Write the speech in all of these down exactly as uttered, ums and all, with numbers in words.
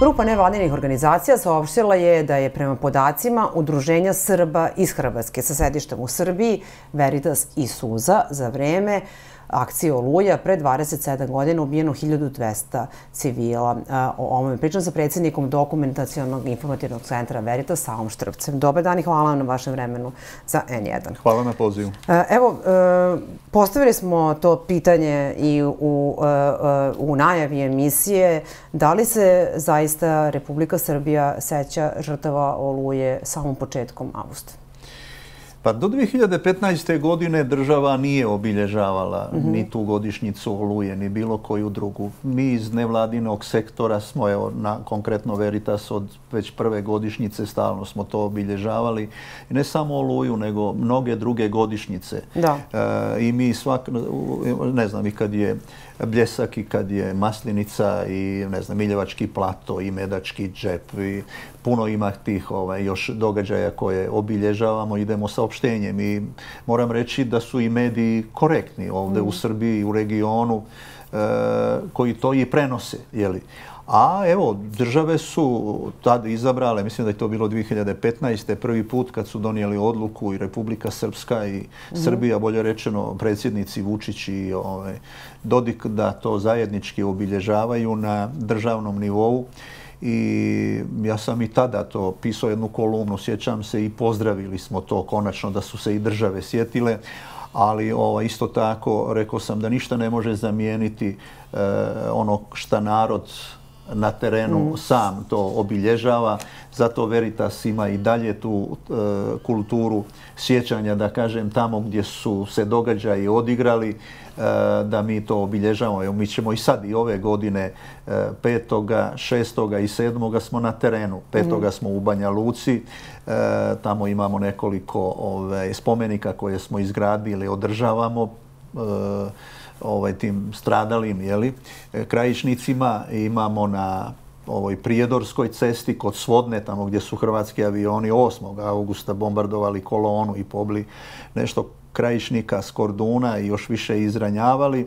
Grupa nevladinih organizacija saopštila je da je prema podacima Udruženja Srba iz Hrvatske sa sedištem u Srbiji, Veritas i Suza, za vreme akcije Oluja pre dvadeset sedam godina ubijeno hiljadu dvesta civila. O ovome pričam sa predsjednikom Dokumentacionog informativnog centra Veritas, Savom Štrpcem. Dobar dan i hvala vam na vašem vremenu za en jedan. Hvala na pozivu. Evo, postavili smo to pitanje i u, u najavi emisije. Da li se zaista Republika Srbija seća žrtava Oluje samom početkom avgusta? Pa do dvije hiljade petnaeste. godine država nije obilježavala ni tu godišnjicu Oluje, ni bilo koju drugu. Mi iz nevladinog sektora smo, evo, na konkretno Veritas, od već prve godišnjice stalno smo to obilježavali. I ne samo Oluju, nego mnoge druge godišnjice. Da. E, I mi svak, ne znam, i kad je Bljesak, i kad je Maslinica, i ne znam, Miljevački plato, i Medački džep, i puno ima tih ovaj, još događaja koje obilježavamo, idemo saopštenjem. I moram reći da su i mediji korektni ovdje mm. u Srbiji i u regionu e, koji to i prenose. Jeli. A evo, države su tad izabrale, mislim da je to bilo dvije hiljade petnaeste. prvi put kad su donijeli odluku i Republika Srpska i mm. Srbija, bolje rečeno predsjednici Vučić i ovaj, Dodik, da to zajednički obilježavaju na državnom nivou. I ja sam i tada to pisao jednu kolumnu, sjećam se, i pozdravili smo to konačno da su se i države sjetile. Ali ovaj, isto tako rekao sam da ništa ne može zamijeniti eh, ono šta narod na terenu mm. sam to obilježava. Zato Veritas ima i dalje tu e, kulturu sjećanja, da kažem, tamo gdje su se događaji odigrali, e, da mi to obilježavamo. Evo, mi ćemo i sad i ove godine e, petoga, šestoga i sedmoga smo na terenu. Petoga mm. smo u Banja Luci. E, tamo imamo nekoliko ove, spomenika koje smo izgradili, održavamo e, ovaj, tim stradalim, jeli, krajišnicima. Imamo na ovoj Prijedorskoj cesti kod Svodne, tamo gdje su hrvatski avioni osmog augusta bombardovali kolonu i pobili nešto krajišnika s Korduna i još više izranjavali.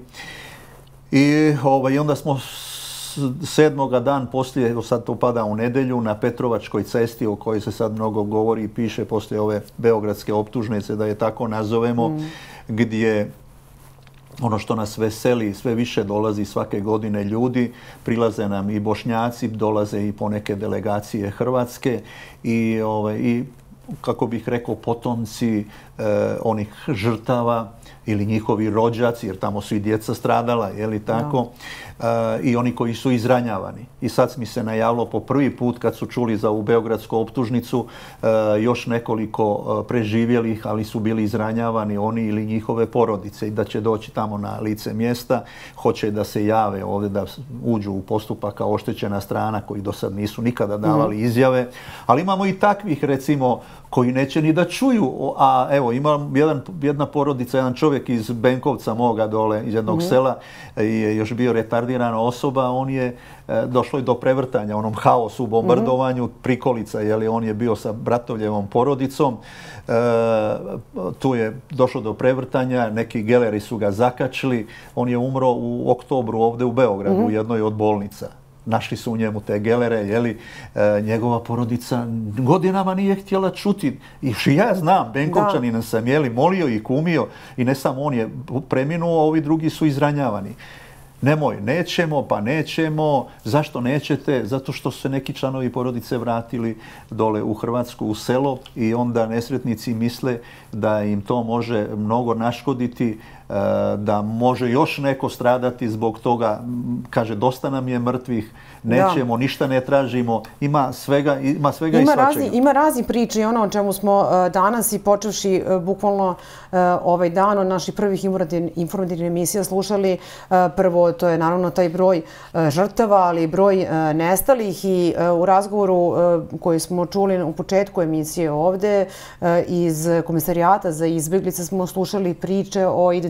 I ovaj, onda smo sedmoga dan poslije, sad to pada u nedjelju, na Petrovačkoj cesti, o kojoj se sad mnogo govori i piše poslije ove beogradske optužnice, da je tako nazovemo, mm. gdje ono što nas veseli, sve više dolazi svake godine ljudi, prilaze nam i Bošnjaci, dolaze i poneke delegacije Hrvatske i, ovaj, i kako bih rekao, potomci eh, onih žrtava ili njihovi rođaci, jer tamo su i djeca stradala, je li tako, e, i oni koji su izranjavani. I sad mi se najavilo po prvi put kad su čuli za ovu beogradsku optužnicu e, još nekoliko e, preživjelih, ali su bili izranjavani oni ili njihove porodice i da će doći tamo na lice mjesta, hoće da se jave ovdje, da uđu u postupak kao oštećena strana koji do sad nisu nikada davali mm-hmm. izjave. Ali imamo i takvih, recimo, koji neće ni da čuju. A evo, ima jedan, jedna porodica, jedan čovjek iz Benkovca moga dole, iz jednog mm-hmm. sela, je još bio retardirana osoba, on je e, došlo je do prevrtanja, onom haosu, bombardovanju, mm-hmm. prikolica, jeli, on je bio sa bratovljevom porodicom, e, tu je došlo do prevrtanja, neki geleri su ga zakačili, on je umro u oktobru ovdje u Beogradu, mm-hmm. u jednoj od bolnica. Našli su u njemu te gelere, jeli, e, njegova porodica godinama nije htjela čuti. I ja znam, Benkovčanina sam, jeli, molio i kumio i ne samo on je preminuo, a ovi drugi su izranjavani. Nemoj, nećemo, pa nećemo. Zašto nećete? Zato što su se neki članovi porodice vratili dole u Hrvatsku, u selo i onda nesretnici misle da im to može mnogo naškoditi, da može još neko stradati zbog toga. Kaže, dosta nam je mrtvih, nećemo, da. ništa ne tražimo. Ima svega, ima svega ima i svačega. Razni, ima razni priče i ono o čemu smo uh, danas i počevši uh, bukvalno uh, ovaj dan od naših prvih informativnih emisija slušali. Uh, prvo, to je naravno taj broj uh, žrtava, ali i broj uh, nestalih i uh, u razgovoru uh, koji smo čuli u početku emisije ovde uh, iz Komisarijata za izbjeglice smo slušali priče o identifikaciji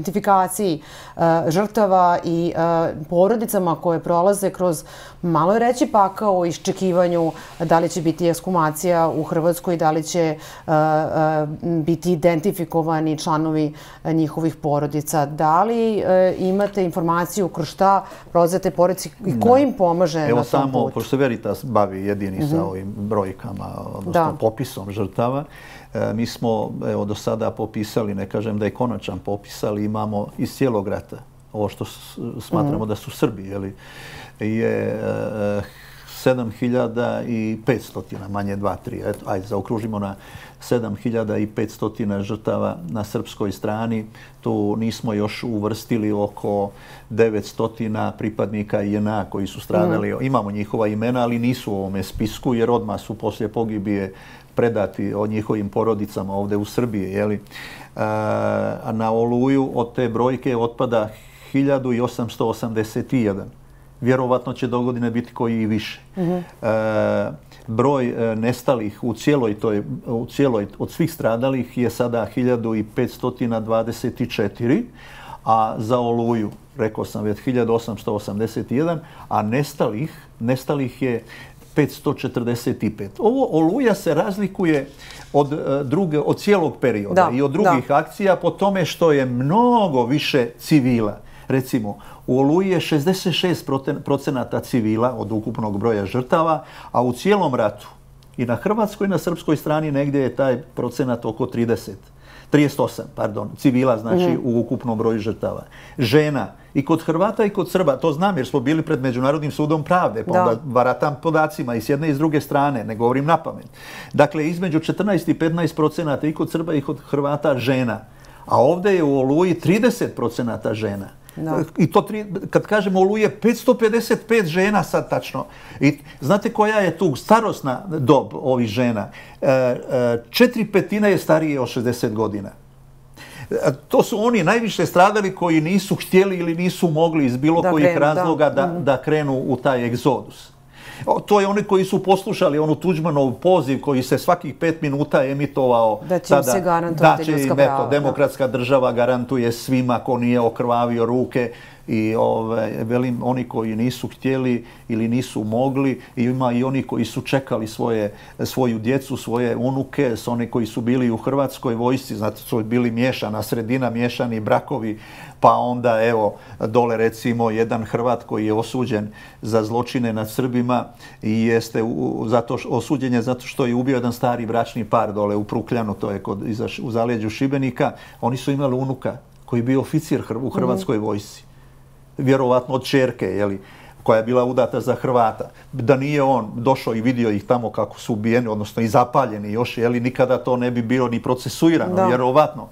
identifikaciji žrtava i porodicama koje prolaze kroz, malo je reći, pakao u iščekivanju da li će biti ekshumacija u Hrvatskoj, da li će biti identifikovani članovi njihovih porodica. Da li imate informaciju kroz šta prolazete porodici i ko im pomaže na tom putu? Evo samo, pošto se Veritas bavi jedini sa ovim brojkama, odnosno popisom žrtava, mi smo evo do sada popisali, ne kažem da je konačan popis, ali imamo iz cijelog rata, ovo što smatramo da su Srbi, je sedam hiljada petsto, manje dva, tri, ajde, zaokružimo na sedam hiljada petsto žrtava na srpskoj strani. Tu nismo još uvrstili oko devetsto pripadnika J N A koji su stradali. Imamo njihova imena, ali nisu u ovome spisku, jer odmah su poslije pogibije predati o njihovim porodicama ovdje u Srbiji. A na Oluju od te brojke otpada hiljadu osamsto osamdeset jedan. Vjerovatno će do godine biti koji i više. Broj nestalih u cijeloj toj, u cijeloj, od svih stradalih je sada hiljadu petsto dvadeset četiri, a za Oluju, rekao sam već, hiljadu osamsto osamdeset jedan, a nestalih, nestalih je petsto četrdeset pet. Ovo Oluja se razlikuje od, druge, od cijelog perioda i od drugih akcija po tome što je mnogo više civila. Recimo, u Oluji je šezdeset šest procenata civila od ukupnog broja žrtava, a u cijelom ratu i na hrvatskoj i na srpskoj strani negdje je taj procenat oko trideset. trideset osam, pardon, civila znači u ukupnom broju žrtava. Žena i kod Hrvata i kod Srba, to znam jer smo bili pred Međunarodnim sudom pravde, pa onda baratam podacima i s jedne i s druge strane, ne govorim napamet. Dakle, između četrnaest i petnaest procenata i kod Srba i kod Hrvata žena, a ovdje je u Oluji trideset procenata žena. I to, kad kažemo Oluje, petsto pedeset pet žena sad tačno. I znate koja je tu starosna dob ovih žena? Četiri petine je starije od šezdeset godina. To su oni najviše stradali koji nisu htjeli ili nisu mogli iz bilo kojih razloga da krenu u taj egzodus. To je oni koji su poslušali onu Tuđmanov poziv koji se svakih pet minuta emitovao. Da će im se garantovati ljudska prava. Demokratska država garantuje svima ko nije okrvavio ruke i velim, oni koji nisu htjeli ili nisu mogli, ima i oni koji su čekali svoju djecu, svoje unuke, s oni koji su bili u Hrvatskoj vojsci, znate, su bili miješana sredina, miješani brakovi, pa onda evo dole recimo jedan Hrvat koji je osuđen za zločine nad Srbima i jeste osuđen je zato što je ubio jedan stari bračni par dole u Prukljanu, to je u zaleđu Šibenika. Oni su imali unuka koji je bio oficir u Hrvatskoj vojsci. Vjerovatno od ćerke, koja je bila udata za Hrvata. Da nije on došao i vidio ih tamo kako su ubijeni, odnosno i zapaljeni još, nikada to ne bi bilo ni procesuirano, vjerovatno.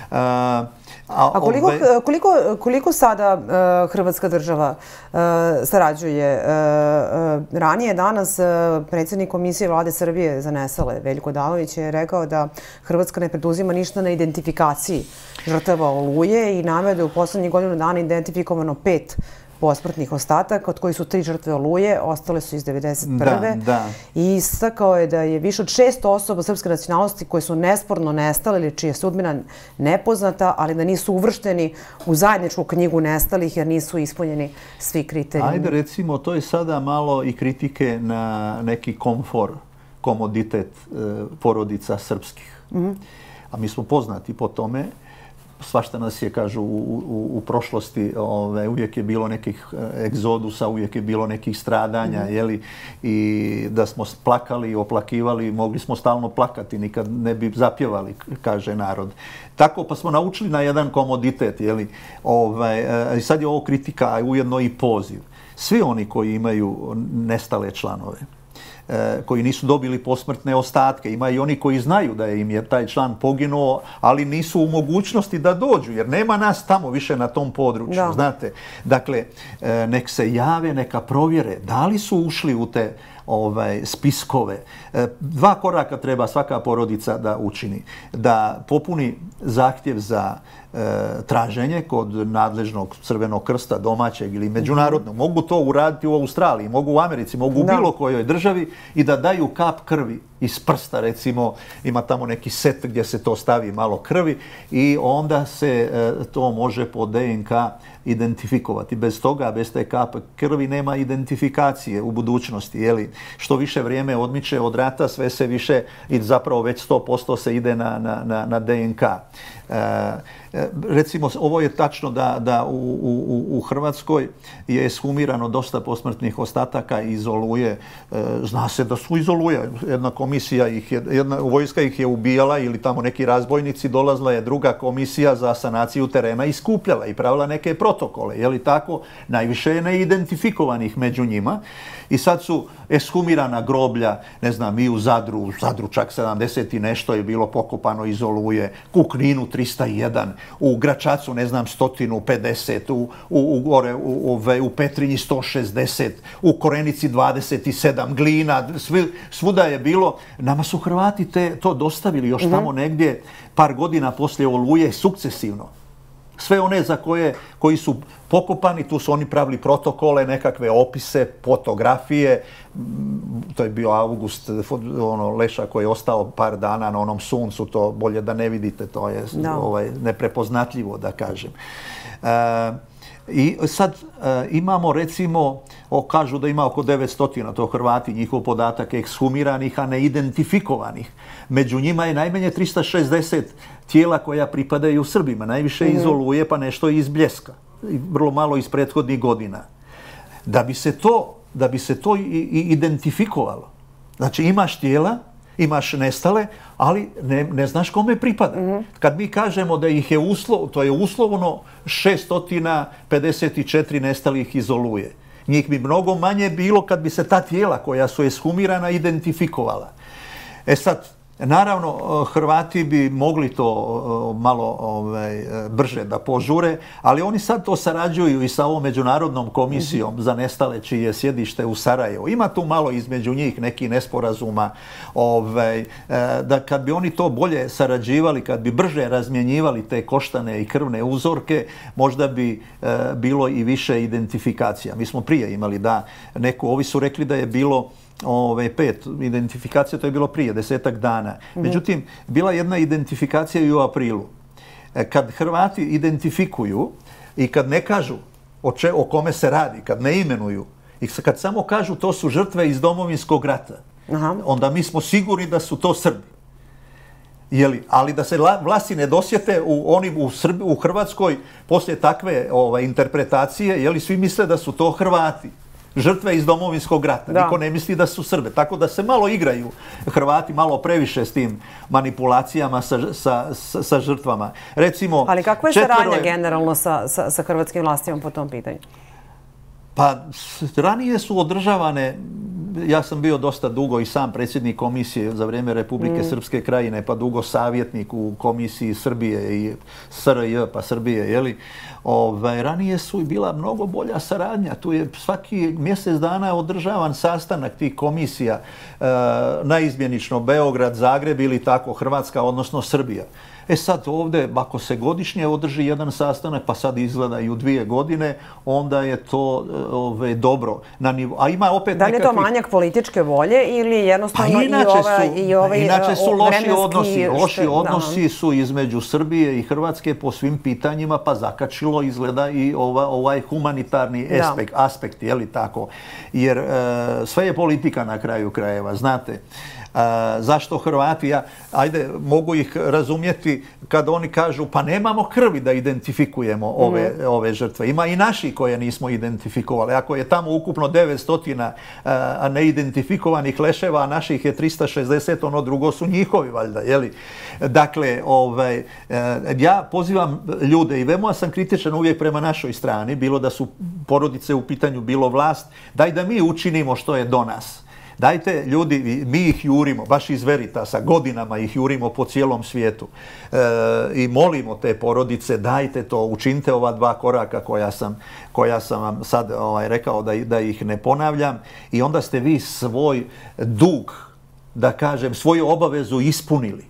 A koliko sada Hrvatska država sarađuje? Ranije danas predsjednik Komisije Vlade Srbije za nestale, Veljko Odalović, je rekao da Hrvatska ne preduzima ništa na identifikaciji žrtava Oluje i naveo da je u poslednjih godinu dana identifikovano pet posmrtnih ostataka, od kojih su tri žrtve Oluje, ostale su iz devedeset prve. I istakao je da je više od šest osoba srpske nacionalnosti koje su nesporno nestale ili čija je sudbina nepoznata, ali da nisu uvršteni u zajedničku knjigu nestalih jer nisu ispunjeni svi kriterijumi. Ajde, recimo, to je sada malo i kritike na neki komfor, komoditet porodica srpskih. A mi smo poznati po tome. Svašta nas je, kažu, u prošlosti uvijek je bilo nekih egzodusa, uvijek je bilo nekih stradanja, i da smo plakali i oplakivali, mogli smo stalno plakati, nikad ne bi zapjevali, kaže narod. Tako pa smo naučili na jedan komoditet, i sad je ovo kritika, a ujedno i poziv. Svi oni koji imaju nestale članove, koji nisu dobili posmrtne ostatke. Ima i oni koji znaju da im je taj član poginuo, ali nisu u mogućnosti da dođu, jer nema nas tamo više na tom području, znate. Dakle, nek se jave, neka provjere da li su ušli u te spiskove. Dva koraka treba svaka porodica da učini. Da popuni zahtjev za traženje kod nadležnog Crvenog krsta, domaćeg ili međunarodnog. Mogu to uraditi u Australiji, mogu u Americi, mogu u bilo kojoj državi i da daju kap krvi iz prsta, recimo, ima tamo neki set gdje se to stavi malo krvi i onda se to može po D N K identifikovati. Bez toga, bez te kape krvi nema identifikacije u budućnosti. Jeli? Što više vrijeme odmiče od rata, sve se više i zapravo već sto posto se ide na, na, na D N K. E, recimo, ovo je tačno da, da u, u, u Hrvatskoj je eshumirano dosta posmrtnih ostataka iz Oluje. E, zna se da su iz Oluje. Jedna komisija ih je, jedna vojska ih je ubijala ili tamo neki razbojnici, dolazila je druga komisija za sanaciju terena i skupljala i pravila neke protokole. Je li tako? Najviše je neidentifikovanih među njima i sad su eshumirana groblja, ne znam, i u Zadru, u Zadru čak sedamdeset i nešto je bilo pokopano iz Oluje, u Kninu trista jedan, u Gračacu, ne znam, sto pedeset, u, u, u, gore, u, u Petrinji sto šezdeset, u Korenici dvadeset sedam, Glina, svi, svuda je bilo. Nama su Hrvati te, to dostavili još tamo negdje par godina poslije Oluje sukcesivno. Sve one za koje, koji su pokopani, tu su oni pravili protokole, nekakve opise, fotografije. To je bio August, ono, Leša koji je ostao par dana na onom suncu, to bolje da ne vidite, to je no. ovaj, neprepoznatljivo, da kažem. E, I sad e, imamo, recimo, o, kažu da ima oko devetsto, to Hrvati, njihov podatak ekshumiranih, a neidentifikovanih. Među njima je najmanje trista šezdeset tijela koja pripadaju Srbima, najviše iz Oluje, pa nešto iz Bljeska, i vrlo malo iz prethodnih godina. Da bi se to, da bi se to i, i identifikovalo. Znači, imaš tijela, imaš nestale, ali ne, ne znaš kome pripada. Mm-hmm. Kad mi kažemo da ih je uslov, to je uslovno šesto pedeset četiri nestalih iz Oluje. Njih bi mnogo manje bilo kad bi se ta tijela koja su eshumirana identifikovala. E sad, naravno, Hrvati bi mogli to malo ovaj, brže da požure, ali oni sad to sarađuju i sa ovom međunarodnom komisijom mm-hmm. za nestale čije je sjedište u Sarajevu. Ima tu malo između njih neki nesporazuma. Ovaj, da kad bi oni to bolje sarađivali, kad bi brže razmjenjivali te koštane i krvne uzorke, možda bi e, bilo i više identifikacija. Mi smo prije imali da neko, ovi su rekli da je bilo Ove, pet identifikacija, to je bilo prije, desetak dana. Mm-hmm. Međutim, bila jedna identifikacija i u aprilu. Kad Hrvati identifikuju i kad ne kažu o, če, o kome se radi, kad ne imenuju, i kad samo kažu to su žrtve iz Domovinskog rata, Aha. onda mi smo sigurni da su to Srbi. Jeli, ali da se vlasti ne dosjete u, oni u, Srbi, u Hrvatskoj poslije takve ovaj, interpretacije, jeli, svi misle da su to Hrvati. Žrtve iz Domovinskog rata. Da. Niko ne misli da su Srbe. Tako da se malo igraju Hrvati, malo previše s tim manipulacijama sa, sa, sa, sa žrtvama. Recimo, ali kakva je saradnja je... generalno sa, sa, sa hrvatskim vlastima po tom pitanju? Pa, ranije su održavane, ja sam bio dosta dugo i sam predsjednik komisije za vrijeme Republike mm. Srpske krajine, pa dugo savjetnik u komisiji Srbije i S R J, pa Srbije, jeli? Ove, ranije su i bila mnogo bolja saradnja. Tu je svaki mjesec dana održavan sastanak tih komisija, e, naizmjenično Beograd, Zagreb ili tako Hrvatska, odnosno Srbija. E sad ovdje, ako se godišnje održi jedan sastanak, pa sad izgleda i u dvije godine, onda je to ove, dobro. Na nivo, a ima opet da li je to nekakvih... manjak političke volje ili jednostavno pa i, ova, su, i ovaj inače su loši odnosi. Loši što, odnosi da. su između Srbije i Hrvatske po svim pitanjima, pa zakačilo izgleda i ova, ovaj humanitarni aspekt, aspekt, je li tako? Jer e, sve je politika na kraju krajeva, znate. Uh, zašto Hrvati, ja, ajde, mogu ih razumjeti kad oni kažu pa nemamo krvi da identifikujemo ove, mm. ove žrtve. Ima i naši koje nismo identifikovali. Ako je tamo ukupno devetsto uh, neidentifikovanih leševa, a naših je trista šezdeset, ono drugo su njihovi, valjda, jeli? Dakle, ovaj, uh, ja pozivam ljude i veoma sam kritičan uvijek prema našoj strani, bilo da su porodice u pitanju, bilo vlast, daj da mi učinimo što je do nas. Dajte, ljudi, mi ih jurimo, baš iz Veritasa, godinama ih jurimo po cijelom svijetu e, i molimo te porodice, dajte to, učinite ova dva koraka koja sam, koja sam vam sad ovaj, rekao da, da ih ne ponavljam i onda ste vi svoj dug, da kažem, svoju obavezu ispunili.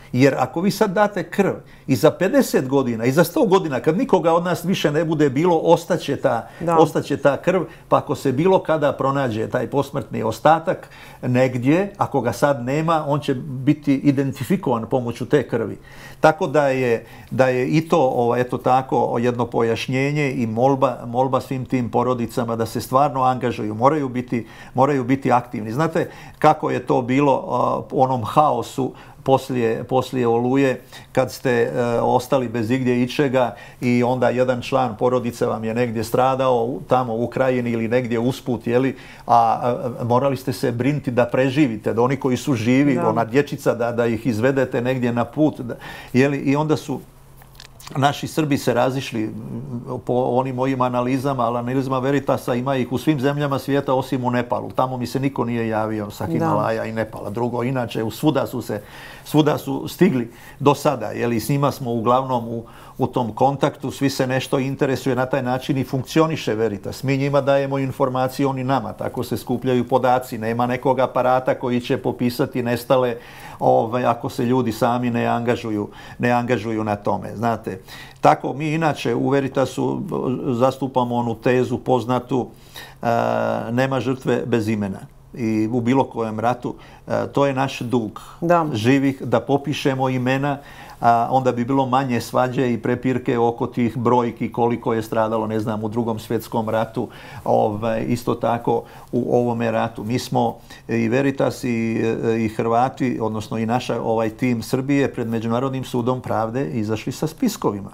Jer ako vi sad date krv i za pedeset godina i za sto godina, kad nikoga od nas više ne bude bilo, ostaće ta, ostaće ta krv, pa ako se bilo kada pronađe taj posmrtni ostatak negdje, ako ga sad nema, on će biti identifikovan pomoću te krvi. Tako da je, da je i to, ovaj, eto tako, jedno pojašnjenje i molba, molba svim tim porodicama da se stvarno angažuju, moraju biti, moraju biti aktivni. Znate kako je to bilo uh, u onom haosu Poslije, poslije Oluje, kad ste e, ostali bez igdje ičega i onda jedan član porodice vam je negdje stradao tamo u Ukrajini ili negdje usput, jeli, a, a morali ste se brinuti da preživite, da oni koji su živi, da. Ona dječica, da, da ih izvedete negdje na put. Da, jeli, i onda su naši Srbi se razišli po onim mojim analizama, ali analizama Veritasa ima ih u svim zemljama svijeta osim u Nepalu. Tamo mi se niko nije javio sa Himalaja da. I Nepala. Drugo, inače, svuda su se, svuda su stigli do sada. Jeli, s njima smo uglavnom u, u tom kontaktu, svi se nešto interesuje, na taj način i funkcioniše Veritas. Mi njima dajemo informacije, oni nama, tako se skupljaju podaci. Nema nekog aparata koji će popisati nestale ovaj, ako se ljudi sami ne angažuju, ne angažuju na tome. Znate, tako mi inače u Veritasu zastupamo onu tezu poznatu, e, nema žrtve bez imena. I u bilo kojem ratu, e, to je naš dug da. Živih, da popišemo imena, a onda bi bilo manje svađe i prepirke oko tih brojki koliko je stradalo, ne znam, u Drugom svjetskom ratu, ovaj, isto tako u ovome ratu. Mi smo i Veritas i, i Hrvati, odnosno i naša ovaj tim Srbije pred Međunarodnim sudom pravde izašli sa spiskovima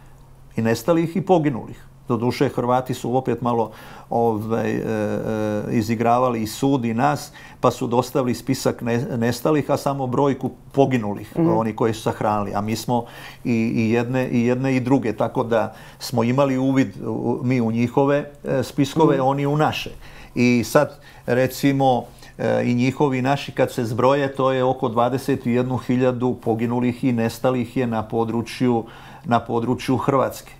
i nestalih i poginulih. Doduše, Hrvati su opet malo ovaj, e, e, izigravali i sud i nas, pa su dostavili spisak ne, nestalih, a samo brojku poginulih, mm. oni koji su sahranili. A mi smo i, i, jedne, i jedne i druge, tako da smo imali uvid mi u njihove e, spiskove, mm. oni u naše. I sad, recimo, e, i njihovi i naši, kad se zbroje, to je oko dvadeset jednu hiljadu poginulih i nestalih je na području, na području Hrvatske.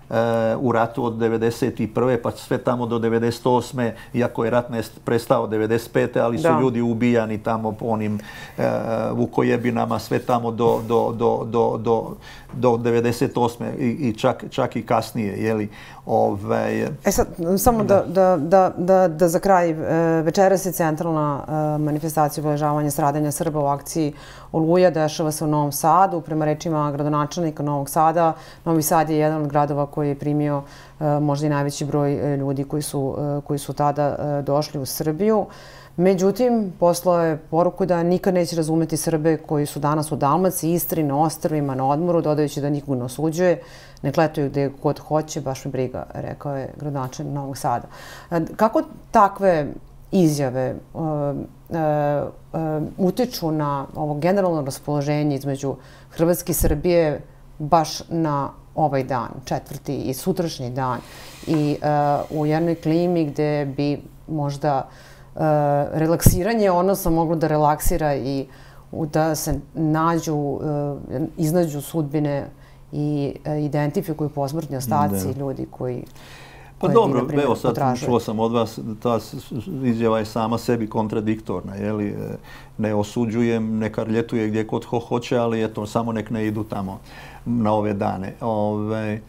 U ratu od devedeset prve pa sve tamo do devedeset osme iako je rat prestao devedeset pete ali su da. Ljudi ubijani tamo po onim e, Vukojebinama, sve tamo do, do, do, do, do, do devedeset osme i, i čak, čak i kasnije. Jeli, ovaj, e sad, samo da, da, da, da, da za kraj, večeras je centralna manifestacija obeležavanja stradanja Srba u akciji Oluja, dešava se u Novom Sadu. Prema rečima gradonačelnika Novog Sada, Novi Sad je jedan od gradova koji je primio možda i najveći broj ljudi koji su, koji su tada došli u Srbiju. Međutim, poslao je poruku da nikad neće razumeti Srbe koji su danas u Dalmaciji, Istri, na ostrvima, na odmoru, dodajući da nikog ne osuđuje, ne kletuju gde god hoće, baš mi briga, rekao je gradonačelnik Novog Sada. Kako takve izjave uh, uh, uh, utiču na ovo generalno raspoloženje između Hrvatske i Srbije baš na ovaj dan, četvrti i sutrašnji dan, i uh, u jednoj klimi gde bi možda uh, relaksiranje odnosno moglo da relaksira i da se nađu, uh, iznađu sudbine i uh, identifikuju posmrtni ostaci da. Ljudi koji Pa dobro, bi, evo sad potražuje. Čuo sam od vas, ta izjava je sama sebi kontradiktorna, jeli, ne osuđujem, neka ljetuje gdje kod ho hoće, ali eto, samo nek ne idu tamo na ove dane. Ove, e,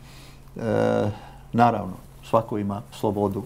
naravno, svako ima slobodu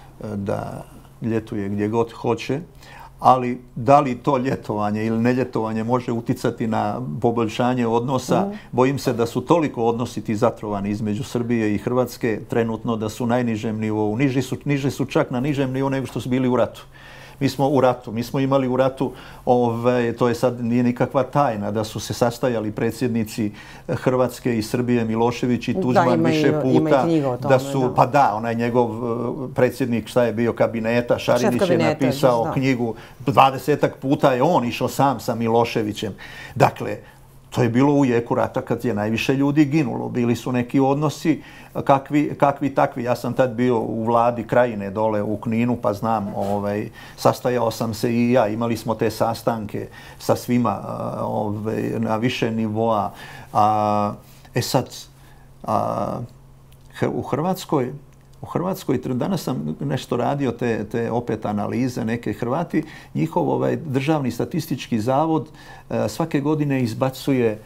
da ljetuje gdje god hoće, ali da li to ljetovanje ili neljetovanje može uticati na poboljšanje odnosa, mm. bojim se da su toliko odnosi ti zatrovani između Srbije i Hrvatske trenutno da su najnižem nivou. Niži su, niži su čak na nižem nivou nego što su bili u ratu. Mi smo u ratu. Mi smo imali u ratu, ove, to je sad nije nikakva tajna, da su se sastajali predsjednici Hrvatske i Srbije, Milošević i Tuđman da, više puta. Tome, da su, da. Pa da, onaj njegov predsjednik, šta je bio, kabineta, Šarinić kabineta, je napisao da. knjigu, dvadesetak puta je on išao sam sa Miloševićem. Dakle, to je bilo u jeku rata kad je najviše ljudi ginulo. Bili su neki odnosi kakvi, kakvi takvi. Ja sam tad bio u vladi Krajine dole u Kninu, pa znam, ovaj, sastajao sam se i ja. Imali smo te sastanke sa svima ovaj, na više nivoa. A, e sad, a, u Hrvatskoj u Hrvatskoj, danas sam nešto radio, te, te opet analize, neke Hrvati, njihov ovaj, državni statistički zavod svake godine izbacuje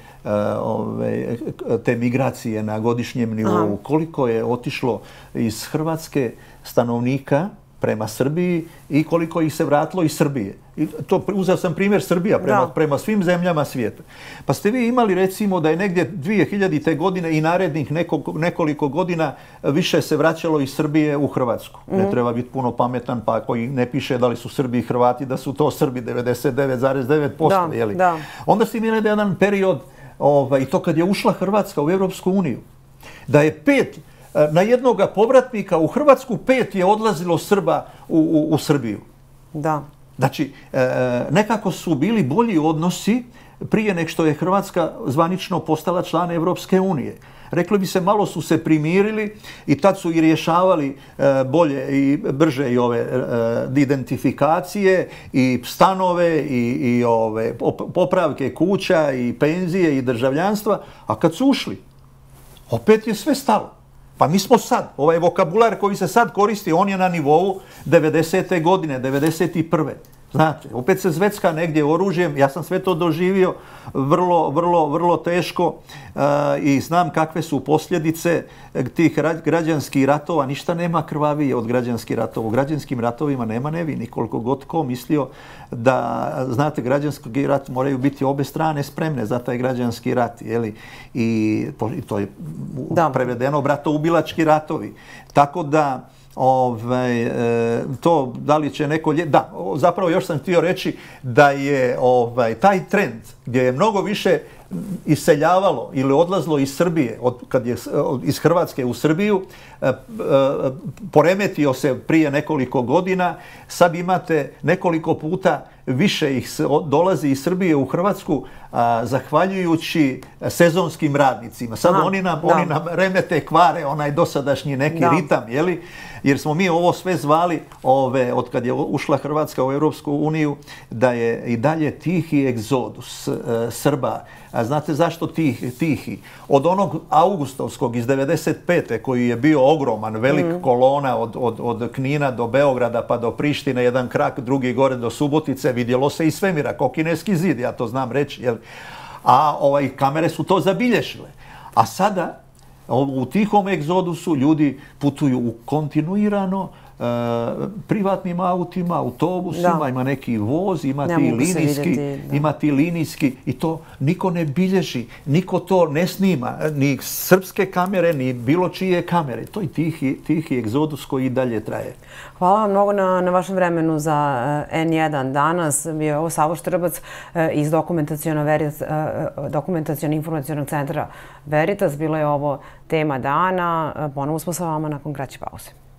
ove, te migracije na godišnjem nivou. Aha. Koliko je otišlo iz Hrvatske stanovnika prema Srbiji i koliko ih se vratilo iz Srbije. I to, uzeo sam primjer Srbija prema, prema svim zemljama svijeta. Pa ste vi imali recimo da je negdje dvije hiljadite godine i narednih neko, nekoliko godina više se vraćalo iz Srbije u Hrvatsku. Mm. Ne treba biti puno pametan pa koji ne piše da li su Srbi i Hrvati, da su to Srbi devedeset devet zarez devet posto. Da, jeli? Da. Onda ste imali jedan period, ovaj, i to kad je ušla Hrvatska u Europsku uniju, da je pet na jednoga povratnika u Hrvatsku, pet je odlazilo Srba u, u, u Srbiju. Da. Znači, e, nekako su bili bolji odnosi prije nek što je Hrvatska zvanično postala član Evropske unije. Rekli bi se, malo su se primirili i tad su i rješavali e, bolje i brže i ove e, identifikacije i stanove i, i ove popravke kuća i penzije i državljanstva. A kad su ušli, opet je sve stalo. Pa mi smo sad, ovaj vokabular koji se sad koristi, on je na nivou devedesete godine, devedeset prve. Znate, opet se zvecka negdje oružjem, ja sam sve to doživio vrlo, vrlo, vrlo teško uh, i znam kakve su posljedice tih građanskih ratova. Ništa nema krvavije od građanskih ratova. U građanskim ratovima nema nevinih, koliko god ko mislio da, znate, građanski rat moraju biti obe strane spremne za taj građanski rat, jeli? I to, i to je da. prevedeno bratoubilački ratovi. Tako da, Ove, e, to da li će neko... Lje... Da, zapravo još sam htio reći da je ovaj, taj trend gdje je mnogo više iseljavalo ili odlazilo iz Srbije, od, kad je iz Hrvatske u Srbiju, e, e, poremetio se prije nekoliko godina. Sad imate nekoliko puta više ih dolazi iz Srbije u Hrvatsku a, zahvaljujući sezonskim radnicima. Sad Aha, oni, nam, oni nam remete, kvare onaj dosadašnji neki da. ritam, jeli? Jer smo mi ovo sve zvali, ove, od kad je ušla Hrvatska u Europsku uniju, da je i dalje tihi egzodus e, Srba. A znate zašto tih, tihi? Od onog augustovskog iz devedeset pete koji je bio ogroman, velik mm. kolona od, od, od Knina do Beograda pa do Prištine, jedan krak, drugi gore do Subotice, vidjelo se iz svemira, ko Kineski zid, ja to znam reći. Jel? A ovaj, kamere su to zabilješile. A sada u tihom egzodusu ljudi putuju u kontinuirano e, privatnim autima, autobusima, da. ima neki voz, ima ti, linijski, vidjeti, ima ti linijski i to niko ne bilježi, niko to ne snima, ni srpske kamere, ni bilo čije kamere. To je tihi, tihi egzodus koji i dalje traje. Hvala vam mnogo na, na vašem vremenu za en jedan danas. Bio je ovo Savo Štrbac iz dokumentaciono-informacionog centra Veritas. Bilo je ovo tema dana. Ponovo smo sa vama nakon kraće pauze.